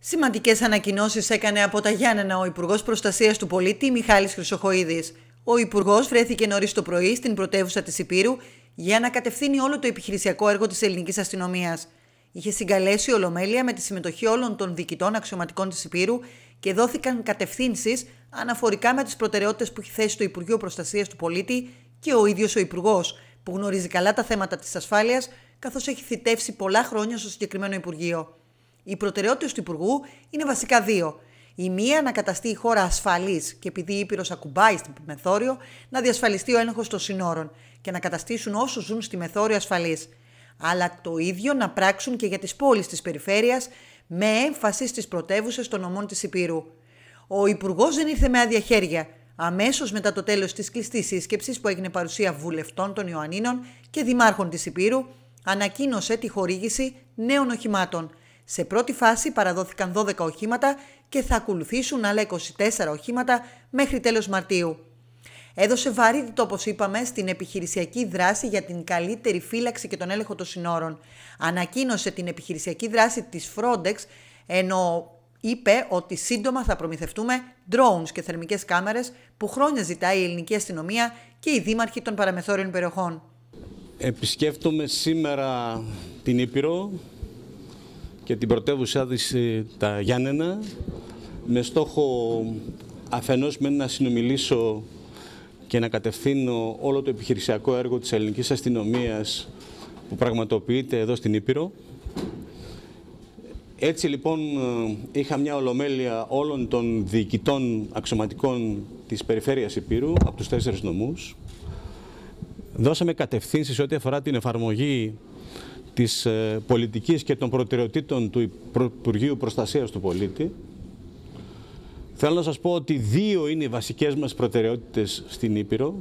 Σημαντικές ανακοινώσεις έκανε από τα Γιάννενα ο Υπουργός Προστασίας του Πολίτη Μιχάλης Χρυσοχοΐδης. Ο Υπουργός βρέθηκε νωρίς το πρωί στην πρωτεύουσα της Ηπείρου για να κατευθύνει όλο το επιχειρησιακό έργο της ελληνικής αστυνομίας. Είχε συγκαλέσει ολομέλεια με τη συμμετοχή όλων των διοικητών αξιωματικών της Ηπείρου και δόθηκαν κατευθύνσεις αναφορικά με τις προτεραιότητες που έχει θέσει το Υπουργείο Προστασίας του Πολίτη και ο ίδιος ο Υπουργός, που γνωρίζει καλά τα θέματα της ασφάλειας, καθώς έχει θητεύσει πολλά χρόνια στο συγκεκριμένο Υπουργείο. Οι προτεραιότητες του Υπουργού είναι βασικά δύο. Η μία, να καταστεί η χώρα ασφαλής και επειδή η Ήπειρος ακουμπάει στην Μεθόριο, να διασφαλιστεί ο έλεγχος των συνόρων και να καταστήσουν όσους ζουν στη Μεθόριο ασφαλείς. Αλλά το ίδιο να πράξουν και για τις πόλεις της περιφέρειας, με έμφαση στις πρωτεύουσες των νομών της Ηπείρου. Ο Υπουργός δεν ήρθε με άδεια χέρια. Αμέσως μετά το τέλος της κλειστής σύσκεψης που έγινε παρουσία βουλευτών των Ιωαννίνων και δημάρχων της Ηπείρου, ανακοίνωσε τη χορήγηση νέων οχημάτων. Σε πρώτη φάση παραδόθηκαν 12 οχήματα και θα ακολουθήσουν άλλα 24 οχήματα μέχρι τέλος Μαρτίου. Έδωσε βαρύτητο, όπως είπαμε, στην επιχειρησιακή δράση για την καλύτερη φύλαξη και τον έλεγχο των συνόρων. Ανακοίνωσε την επιχειρησιακή δράση της Frontex, ενώ είπε ότι σύντομα θα προμηθευτούμε drones και θερμικές κάμερες που χρόνια ζητάει η ελληνική αστυνομία και οι δήμαρχοι των παραμεθόριων περιοχών. Επισκέφτομαι σήμερα την Ήπειρο και την πρωτεύουσά της, τα Γιάννενα, με στόχο αφενός να συνομιλήσω και να κατευθύνω όλο το επιχειρησιακό έργο της ελληνικής αστυνομίας που πραγματοποιείται εδώ στην Ήπειρο. Έτσι λοιπόν είχα μια ολομέλεια όλων των διοικητών αξιωματικών της περιφέρειας Ηπείρου από τους 4 νομούς. Δώσαμε κατευθύνσεις ό,τι αφορά την εφαρμογή της πολιτικής και των προτεραιοτήτων του Υπουργείου Προστασίας του Πολίτη. Θέλω να σας πω ότι 2 είναι οι βασικές μας προτεραιότητες στην Ήπειρο.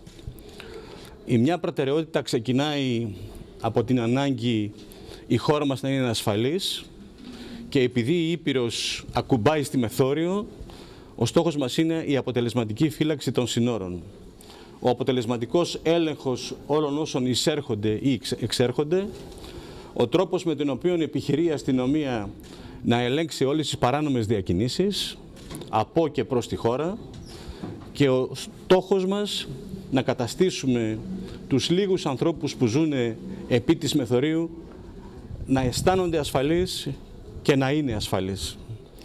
Η μια προτεραιότητα ξεκινάει από την ανάγκη η χώρα μας να είναι ασφαλής και επειδή η Ήπειρος ακουμπάει στη Μεθόριο, ο στόχος μας είναι η αποτελεσματική φύλαξη των συνόρων. Ο αποτελεσματικός έλεγχος όλων όσων εισέρχονται ή εξέρχονται, ο τρόπος με τον οποίο επιχειρεί η αστυνομία να ελέγξει όλες τις παράνομες διακινήσεις από και προς τη χώρα και ο στόχος μας να καταστήσουμε τους λίγους ανθρώπους που ζουν επί της Μεθορίου να αισθάνονται ασφαλείς και να είναι ασφαλείς.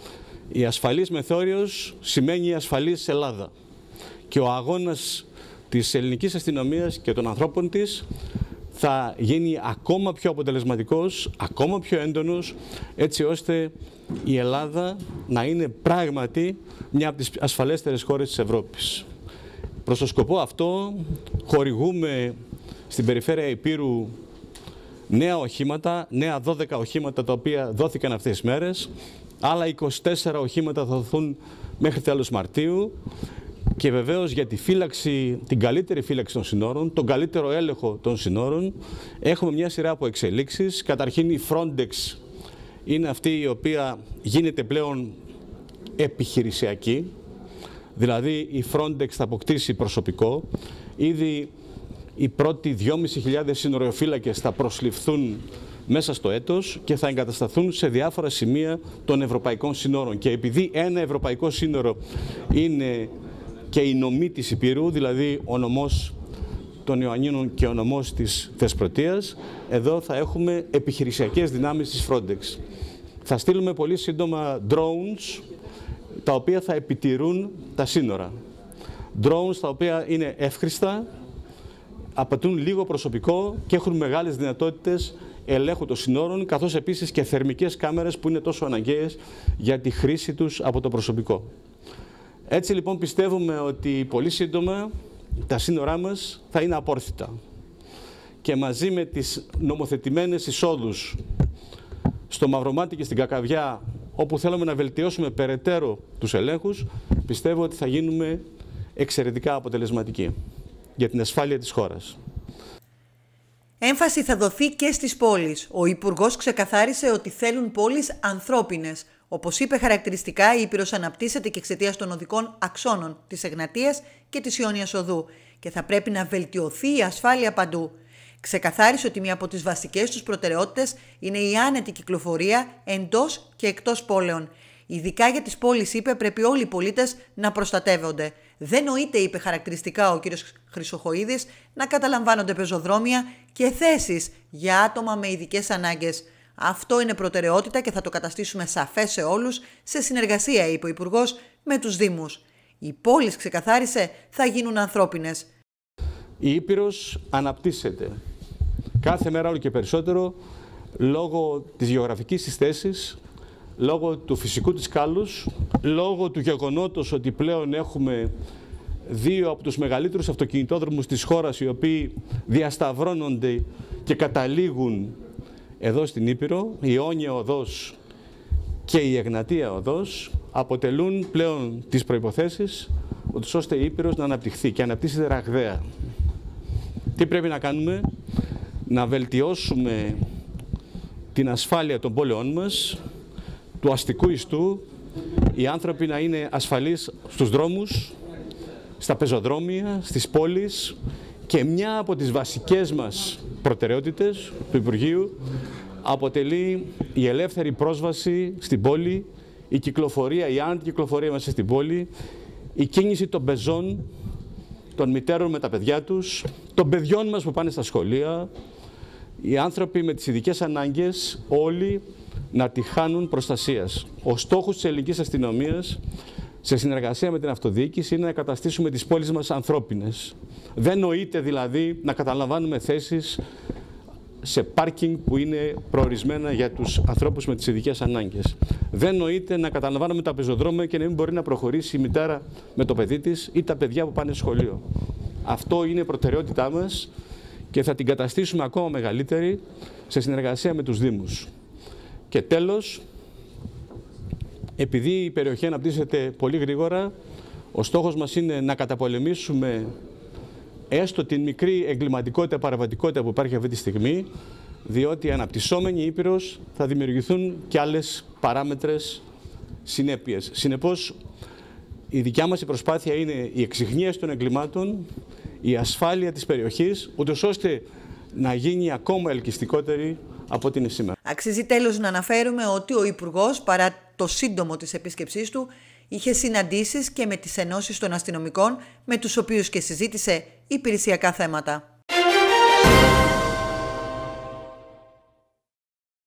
Η ασφαλής Μεθόριος σημαίνει η ασφαλής Ελλάδα και ο αγώνας της ελληνικής αστυνομίας και των ανθρώπων της θα γίνει ακόμα πιο αποτελεσματικός, ακόμα πιο έντονος, έτσι ώστε η Ελλάδα να είναι πράγματι μια από τις ασφαλέστερες χώρες της Ευρώπης. Προς το σκοπό αυτό χορηγούμε στην περιφέρεια Ηπείρου νέα οχήματα, νέα 12 οχήματα τα οποία δόθηκαν αυτές τις μέρες, άλλα 24 οχήματα θα δοθούν μέχρι τέλος Μαρτίου και βεβαίως για τη φύλαξη, την καλύτερη φύλαξη των συνόρων, τον καλύτερο έλεγχο των συνόρων, έχουμε μια σειρά από εξελίξεις. Καταρχήν η Frontex είναι αυτή η οποία γίνεται πλέον επιχειρησιακή, δηλαδή η Frontex θα αποκτήσει προσωπικό. Ήδη οι πρώτοι 2.500 συνοριοφύλακες θα προσληφθούν μέσα στο έτος και θα εγκατασταθούν σε διάφορα σημεία των ευρωπαϊκών συνόρων. Και επειδή ένα ευρωπαϊκό σύνορο είναι και η νομή της Ηπείρου, δηλαδή ο νομός των Ιωαννίνων και ο νομός της Θεσπρωτείας, εδώ θα έχουμε επιχειρησιακές δυνάμεις της Frontex. Θα στείλουμε πολύ σύντομα drones, τα οποία θα επιτηρούν τα σύνορα. Drones τα οποία είναι εύχριστα, απαιτούν λίγο προσωπικό και έχουν μεγάλες δυνατότητες ελέγχου των συνόρων, καθώς επίσης και θερμικές κάμερες που είναι τόσο αναγκαίες για τη χρήση τους από το προσωπικό. Έτσι λοιπόν πιστεύουμε ότι πολύ σύντομα τα σύνορά μας θα είναι απόρθητα και μαζί με τις νομοθετημένες εισόδους στο Μαυρομάτι και στην Κακαβιά, όπου θέλουμε να βελτιώσουμε περαιτέρω τους ελέγχους, πιστεύω ότι θα γίνουμε εξαιρετικά αποτελεσματικοί για την ασφάλεια της χώρας. Έμφαση θα δοθεί και στις πόλεις. Ο Υπουργός ξεκαθάρισε ότι θέλουν πόλεις ανθρώπινες. Όπως είπε χαρακτηριστικά, η Ήπειρος αναπτύσσεται και εξαιτίας των οδικών αξώνων της Εγνατίας και της Ιόνιας Οδού και θα πρέπει να βελτιωθεί η ασφάλεια παντού. Ξεκαθάρισε ότι μία από τις βασικές τους προτεραιότητες είναι η άνετη κυκλοφορία εντός και εκτός πόλεων. Ειδικά για τις πόλεις, είπε, πρέπει όλοι οι πολίτες να προστατεύονται. Δεν νοείται, είπε χαρακτηριστικά ο κ. Χρυσοχοΐδης, να καταλαμβάνονται πεζοδρόμια και θέσεις για άτομα με ειδικές ανάγκες. Αυτό είναι προτεραιότητα και θα το καταστήσουμε σαφές σε όλους, σε συνεργασία, είπε ο Υπουργός, με τους Δήμους. Οι πόλεις, ξεκαθάρισε, θα γίνουν ανθρώπινες. Η Ήπειρος αναπτύσσεται κάθε μέρα όλο και περισσότερο λόγω της γεωγραφικής της θέσης, λόγω του φυσικού της κάλους, λόγω του γεγονότος ότι πλέον έχουμε δύο από τους μεγαλύτερους αυτοκινητόδρομους της χώρας, οι οποίοι διασταυρώνονται και καταλήγουν εδώ στην Ήπειρο. Η Αιώνια Οδός και η Εγνατία Οδός αποτελούν πλέον τις προϋποθέσεις ώστε η Ήπειρος να αναπτυχθεί και αναπτύσσεται ραγδαία. Τι πρέπει να κάνουμε? Να βελτιώσουμε την ασφάλεια των πόλεων μας, του αστικού ιστού, οι άνθρωποι να είναι ασφαλείς στους δρόμους, στα πεζοδρόμια, στις πόλεις, και μια από τις βασικές μας προτεραιότητες του Υπουργείου αποτελεί η ελεύθερη πρόσβαση στην πόλη, η κυκλοφορία, η αντικυκλοφορία μέσα στην πόλη, η κίνηση των πεζών, των μητέρων με τα παιδιά τους, των παιδιών μας που πάνε στα σχολεία, οι άνθρωποι με τις ειδικές ανάγκες, όλοι να τη χάνουν προστασίας. Ο στόχος της ελληνικής αστυνομίας, σε συνεργασία με την αυτοδιοίκηση, είναι να καταστήσουμε τις πόλεις μας ανθρώπινες. Δεν νοείται δηλαδή να καταλαμβάνουμε θέσεις σε πάρκινγκ που είναι προορισμένα για τους ανθρώπους με τις ειδικές ανάγκες. Δεν νοείται να καταλαμβάνουμε τα πεζοδρόμια και να μην μπορεί να προχωρήσει η μητέρα με το παιδί της ή τα παιδιά που πάνε σχολείο. Αυτό είναι η προτεραιότητά μας και θα την καταστήσουμε ακόμα μεγαλύτερη σε συνεργασία με τους Δήμους. Και τέλος, επειδή η περιοχή αναπτύσσεται πολύ γρήγορα, ο στόχος μας είναι να καταπολεμήσουμε έστω την μικρή εγκληματικότητα, παραβατικότητα που υπάρχει αυτή τη στιγμή, διότι η αναπτυσσόμενη Ήπειρος θα δημιουργηθούν και άλλες παράμετρες συνέπειες. Συνεπώς, η δικιά μας προσπάθεια είναι η εξιχνίαση των εγκλημάτων, η ασφάλεια της περιοχής, ούτως ώστε να γίνει ακόμα ελκυστικότερη από ό,τι είναι σήμερα. Αξίζει τέλος να αναφέρουμε ότι ο Υπουργός, παρά το σύντομο της επίσκεψής του, είχε συναντήσεις και με τις ενώσεις των αστυνομικών, με τους οποίους και συζήτησε υπηρεσιακά θέματα.